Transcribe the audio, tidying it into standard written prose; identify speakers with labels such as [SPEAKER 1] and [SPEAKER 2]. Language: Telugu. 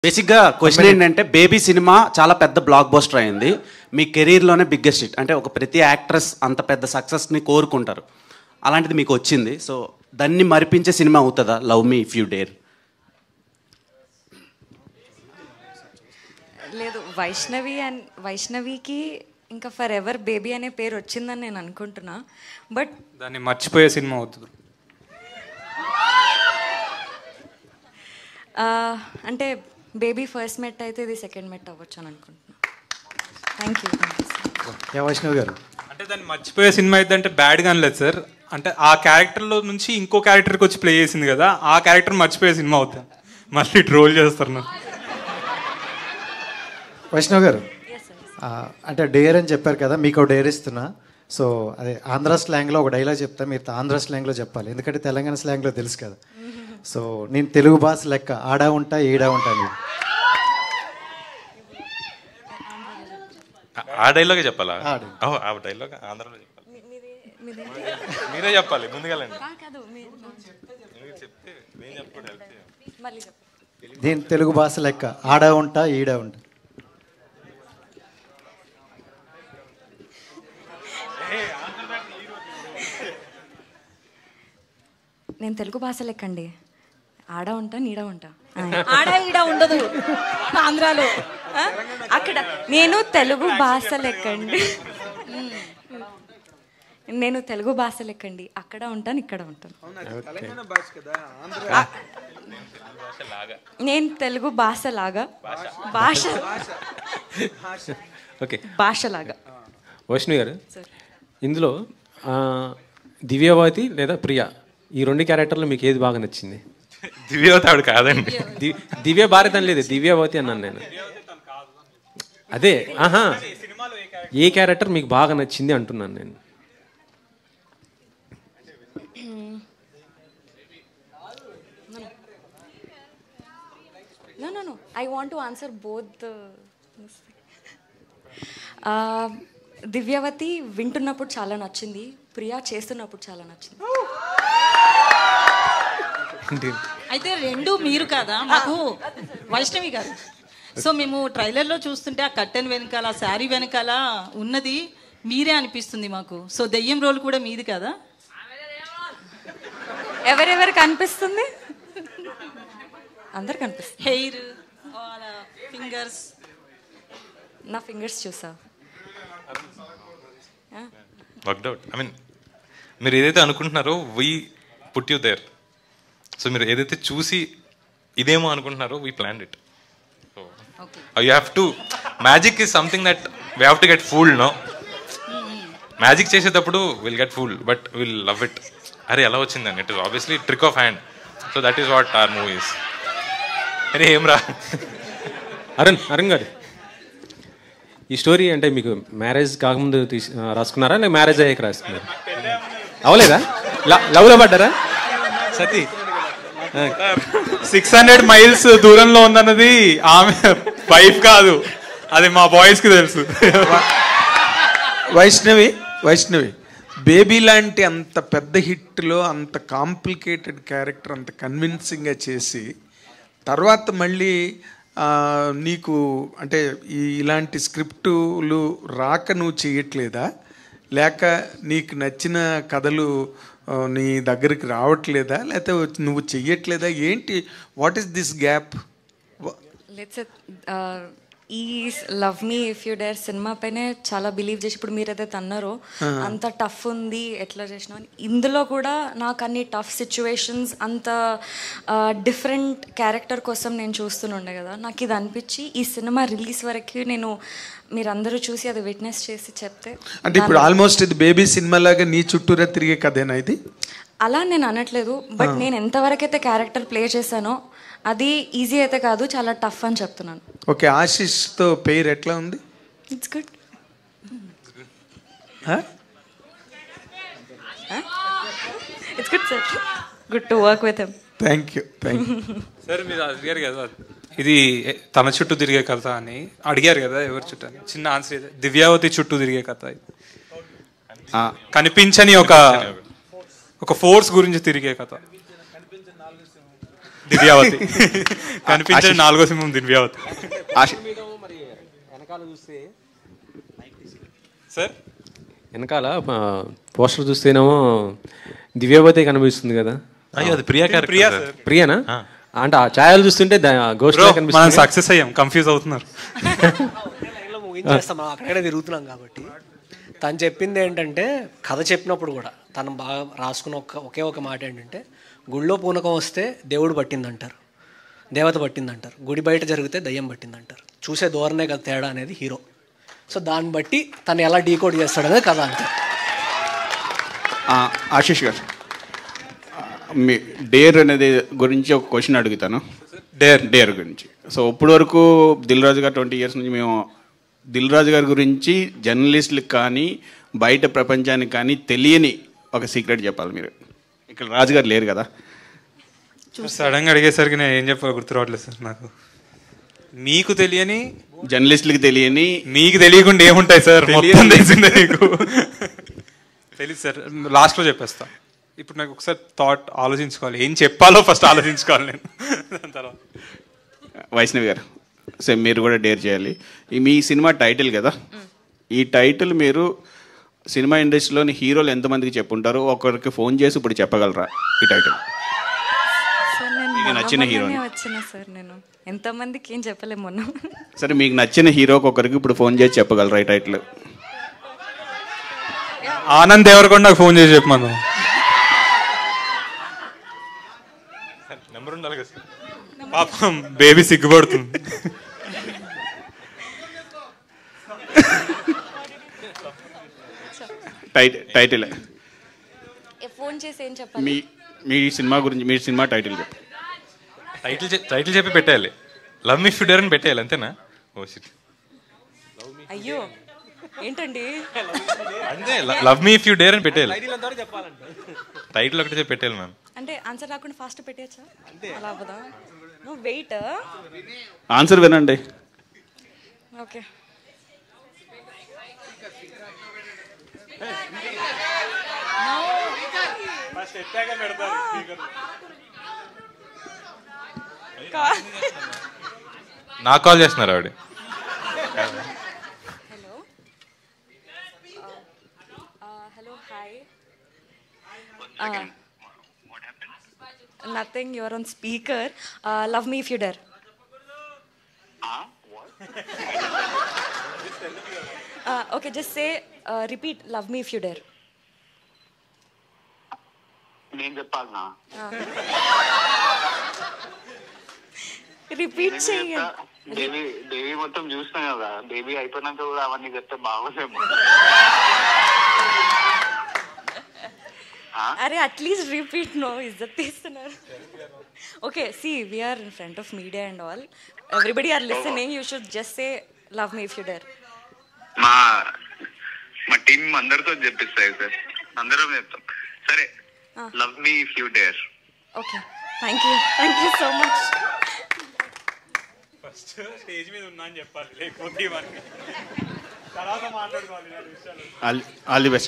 [SPEAKER 1] బేసిక్గా క్వశ్చన్ ఏంటంటే బేబీ సినిమా చాలా పెద్ద బ్లాక్ బస్టర్ అయింది. మీ కెరీర్లోనే బిగ్గెస్ట్ హిట్. అంటే ఒక ప్రతి యాక్ట్రెస్ అంత పెద్ద సక్సెస్ని కోరుకుంటారు, అలాంటిది మీకు వచ్చింది. సో దాన్ని మరిపించే సినిమా అవుతుందా Love Me If You Dare?
[SPEAKER 2] లేదు, వైష్ణవికి ఇంకా ఫర్ ఎవర్ బేబీ అనే పేరు వచ్చిందని నేను అనుకుంటున్నా. బట్
[SPEAKER 3] దాన్ని మర్చిపోయే సినిమా అవుతుంది.
[SPEAKER 2] అంటే బేబీ ఫస్ట్ మెట్ అయితే ఇది సెకండ్ మెట్ అవ్వచ్చు అని అనుకుంటున్నా. Thank you.
[SPEAKER 4] వైష్ణవి గారు,
[SPEAKER 3] అంటే దాన్ని మర్చిపోయే సినిమా అయితే అంటే బ్యాడ్గా అనలేదు సార్. అంటే ఆ క్యారెక్టర్లో నుంచి ఇంకో క్యారెక్టర్కి వచ్చి ప్లే చేసింది కదా, ఆ క్యారెక్టర్ మర్చిపోయే సినిమా అవుతుంది. మళ్ళీ ట్రోల్ చేస్తారు నాకు.
[SPEAKER 4] వైష్ణవ్ గారు, అంటే డేర్ అని చెప్పారు కదా, మీకు డేర్ ఇస్తున్నా. సో అదే ఆంధ్ర స్లాంగ్లో ఒక డైలాగ్ చెప్తా, మీరు ఆంధ్ర స్లాంగ్లో చెప్పాలి, ఎందుకంటే తెలంగాణ స్లాంగ్లో తెలుసు కదా. సో నేను తెలుగు భాష లెక్క ఆడా ఉంటా ఈడా ఉంటా. నేను
[SPEAKER 5] ఆ డైలాగే చెప్పాలా? ఆ డైలాగ్ ఆంధ్రలో చెప్పాలి, మీరే చెప్పాలి ముందుగాలండి. చెప్తే నేను చెప్పకూడదు.
[SPEAKER 4] దీని తెలుగు భాష లెక్క ఆడా ఉంటా ఈడా ఉంటా.
[SPEAKER 2] నేను తెలుగు భాష లెక్కండి, ఆడ ఉంటా నీడ ఉంటా.
[SPEAKER 6] ఆడ ఈడ ఉండదు ఆంధ్రాలో.
[SPEAKER 2] అక్కడ నేను తెలుగు భాష లెక్కండి, నేను తెలుగు భాష లెక్కండి, అక్కడ ఉంటాను ఇక్కడ ఉంటాను. నేను తెలుగు భాష లాగా
[SPEAKER 7] ఓకే
[SPEAKER 2] భాషలాగా.
[SPEAKER 7] వైష్ణవి గారు, ఇందులో దివ్యవతి లేదా ప్రియా, ఈ రెండు క్యారెక్టర్లు మీకు ఏది బాగా నచ్చింది?
[SPEAKER 5] దివ్యవతి ఆవిడ కాదండి,
[SPEAKER 7] దివ్య భారత్ అని లేదు, దివ్యవతి అన్నాను నేను. అదే ఏ క్యారెక్టర్ మీకు బాగా నచ్చింది అంటున్నాను నేను.
[SPEAKER 2] No. I want to answer both. Divyavathi వింటున్నప్పుడు చాలా నచ్చింది, ప్రియా చేస్తున్నప్పుడు చాలా నచ్చింది.
[SPEAKER 6] అయితే రెండు మీరు కదా మాకు వైష్ణవి గారు. సో మేము ట్రైలర్లో చూస్తుంటే ఆ కట్టెన్ వెనకాల, ఆ శారీ వెనకాల ఉన్నది మీరే అనిపిస్తుంది మాకు. సో దెయ్యం రోల్ కూడా మీది కదా?
[SPEAKER 2] ఎవరెవరికి అనిపిస్తుంది? అందరికి అనిపిస్తుంది.
[SPEAKER 6] Hair, fingers.
[SPEAKER 2] నా ఫింగర్స్ చూసా?
[SPEAKER 5] Worked out. ఐ మీన్ మీరు ఏదైతే అనుకుంటున్నారో we put you there. So మీరు ఏదైతే చూసి ఇదేమో అనుకుంటున్నారో we planned it. So you have to, magic is something that we have to get fooled. No, magic చేసేటప్పుడు will get fooled but will love it. అరే ఎలా వచ్చిందని, it is obviously trick of hand. So that is what are movies. అరే ఏం రా
[SPEAKER 7] అరుణ్ గారు, ఈ స్టోరీ అంటే మీకు మ్యారేజ్ కాకముందు రాసుకున్నారా, లేక మ్యారేజ్ అయ్యాక రాసుకున్నారా? అవలేదా? లవ్లో పడ్డారా?
[SPEAKER 3] సతీ 600 మైల్స్ దూరంలో ఉందన్నది ఆమె వైఫ్ కాదు, అది మా బాయ్స్కి తెలుసు.
[SPEAKER 8] వైష్ణవి బేబీ లాంటి అంత పెద్ద హిట్లో అంత కాంప్లికేటెడ్ క్యారెక్టర్ అంత కన్విన్సింగ్గా చేసి తర్వాత మళ్ళీ నీకు అంటే ఇలాంటి స్క్రిప్టులు రాక నువ్వు చేయట్లేదా, లేక నీకు నచ్చిన కథలు నీ దగ్గరికి రావట్లేదా, లేకపోతే నువ్వు చెయ్యట్లేదా, ఏంటి? What is this gap?
[SPEAKER 2] ఈ Love Me If You Dare cinema పైనే చాలా బిలీవ్ చేసి, ఇప్పుడు మీరు ఏదైతే అన్నారో అంత టఫ్ ఉంది ఎట్లా చేసినా, ఇందులో కూడా నాకు అన్ని టఫ్ సిచ్యువేషన్స్, అంత డిఫరెంట్ క్యారెక్టర్ కోసం నేను చూస్తుండే కదా. నాకు ఇది అనిపించి ఈ సినిమా రిలీజ్ వరకు నేను మీరందరూ చూసి అది విట్నెస్ చేసి చెప్తే.
[SPEAKER 8] అంటే ఇప్పుడు ఆల్మోస్ట్ ఇది బేబీ సినిమా లాగా నీ చుట్టూరా తిరిగే కథేనా ఇది?
[SPEAKER 2] అలా నేను అనట్లేదు, బట్ నేను ఎంతవరకు అయితే క్యారెక్టర్ ప్లే చేశానో అది ఈజీ అయితే కాదు, చాలా టఫ్ అని చెప్తున్నాను.
[SPEAKER 8] ఓకే, ఆశిష్తో పేరు ఎట్లా ఉంది?
[SPEAKER 2] It's good. It's good sir, good to work with him.
[SPEAKER 8] Thank you.
[SPEAKER 3] Sir మీరు అడిగారు కదా ఇది తన చుట్టూ తిరిగే కథ అని, అడిగారు కదా ఎవరి చుట్టూ అని. చిన్న ఆన్సర్ ಇದೆ, దివ్యావతి చుట్టూ తిరిగే కథ. కనిపించని ఒక ఫోర్స్ గురించి తిరిగే కథ. దివ్యావతి. కనిపించే 4వ సింహం దివ్యావతి.
[SPEAKER 7] వెనకాల చూస్తే
[SPEAKER 3] సార్
[SPEAKER 7] వెనకాల పోస్టర్ చూస్తేనేమో దివ్యావతి కనిపిస్తుంది కదా.
[SPEAKER 5] అయ్యో అది ప్రియా క్యారెక్టర్.
[SPEAKER 3] ప్రియా సార్.
[SPEAKER 7] ప్రియనా? అంటే ఆ ఛాయలు చూస్తుంటే గోస్ట్
[SPEAKER 3] మనం
[SPEAKER 7] కనిపిస్తుంది.
[SPEAKER 3] సక్సెస్ అయ్యాం, కన్ఫ్యూజ్ అవుతున్నారు.
[SPEAKER 9] ముగించేస్తాం, మనం అక్కడే తిరుగుతున్నాం కాబట్టి. తను చెప్పింది ఏంటంటే, కథ చెప్పినప్పుడు కూడా తను బాగా రాసుకున్న ఒకే ఒక మాట ఏంటంటే, గుళ్ళో పూనకం వస్తే దేవుడు పట్టిందంటారు, దేవత పట్టిందంటారు, గుడి బయట జరిగితే దయ్యం పట్టిందంటారు. చూసే ధోరణే కదా తేడా అనేది హీరో. సో దాన్ని బట్టి తను ఎలా డీకోడ్ చేస్తాడనేది కథ అంతే.
[SPEAKER 10] ఆశీష్ గారు, మీ డేర్ అనేది గురించి ఒక క్వశ్చన్ అడుగుతాను. డేర్ గురించి. సో ఇప్పటి వరకు దిల్ రాజు గారు 20 years నుంచి మేము దిల్ రాజు గారి గురించి జర్నలిస్టులకు కానీ బయట ప్రపంచానికి కానీ తెలియని ఒక సీక్రెట్ చెప్పాలి మీరు. ఇక్కడ రాజు గారు లేరు కదా.
[SPEAKER 3] సడన్గా అడిగేసరికి నేను ఏం చెప్పాలో గుర్తు రావట్లేదు సార్ నాకు. మీకు తెలియని,
[SPEAKER 10] జర్నలిస్టులకు తెలియని,
[SPEAKER 3] మీకు తెలియకుండా ఏముంటాయి సార్? మొత్తం తెలిసిందే మీకు. తెలియదు సార్, లాస్ట్లో చెప్పేస్తా. ఇప్పుడు నాకు ఒకసారి థాట్ ఆలోచించుకోవాలి, ఏం చెప్పాలో ఫస్ట్ ఆలోచించుకోవాలి నేను. దాని తర్వాత
[SPEAKER 10] వైష్ణవి గారు, సో మీరు కూడా డేర్ చేయాలి. మీ సినిమా టైటిల్ కదా, ఈ టైటిల్ మీరు సినిమా ఇండస్ట్రీలోని హీరోలు ఎంతమందికి చెప్పుంటారు? ఒకరికి ఫోన్ చేసి ఇప్పుడు చెప్పగలరా ఈ టైటిల్? మీకు నచ్చిన హీరో
[SPEAKER 2] వచ్చిన సార్, నేను ఎంతమందికి ఏం చెప్పలేము మొన్న.
[SPEAKER 10] సరే, మీకు నచ్చిన హీరోకి ఒకరికి ఇప్పుడు ఫోన్ చేసి చెప్పగలరా ఈ టైటిల్?
[SPEAKER 3] ఆనంద్ దేవరకొండకు ఫోన్ చేసి చెప్పమను.
[SPEAKER 5] నెంబర్ ఉండాలి కదా సార్.
[SPEAKER 3] పాపం బేబీ సిగ్గుపడుతుంది.
[SPEAKER 10] టైటిల్
[SPEAKER 2] ఫోన్ చేసి ఏం చెప్పాలి?
[SPEAKER 10] మీ సినిమా గురించి, మీ సినిమా టైటిల్ చెప్పు.
[SPEAKER 5] టైటిల్ చెప్పి పెట్టేయాలి. Love Me If You Dare అని పెట్టేయాలి, అంతేనా? Oh shit.
[SPEAKER 2] అయ్యో ఏంటండి,
[SPEAKER 5] అంతే, Love Me If You Dare అని పెట్టేయాలి. టైటిల్ ఒకటి చెప్పి పెట్టేయాలి మ్యామ్.
[SPEAKER 2] అంటే ఆన్సర్ రాకుండా ఫాస్ట్ పెట్టేయచ్చా? అలా అవ్వదా? నువ్వు వెయిట్.
[SPEAKER 10] ఆన్సర్ వినండి.
[SPEAKER 2] ఓకే.
[SPEAKER 5] నాకు కాల్ చేస్తున్నారు ఆవిడ.
[SPEAKER 2] Hello hello hi. Nothing, your on speaker. Love Me If You Dare. Okay, just say repeat, Love Me If You Dare.
[SPEAKER 11] నేను చెప్పాలనా?
[SPEAKER 2] రిపీట్ చేయండి.
[SPEAKER 11] బేబీ మొత్తం చూసినా కదా, బేబీ అయిపోయినాక కూడా అవన్నీ చెప్తే బాగోలేము.
[SPEAKER 2] అరే అట్లీస్ట్ రిపీట్. నో, ఇజ్జత్ తీస్తున్నారు. Okay, see we are in front of media and all, everybody are listening. You should just say Love Me If You Dare.
[SPEAKER 11] మా టీం అందరితో చెప్పిస్తాయి సార్, అందరం చెప్తాం. సరే, Love Me If You Dare.
[SPEAKER 2] Okay, thank you so much.
[SPEAKER 3] First stage మీద ఉన్నా అని చెప్పాలి, లేకపోతే తర్వాత మాట్లాడుకోవాలి.
[SPEAKER 10] All the best.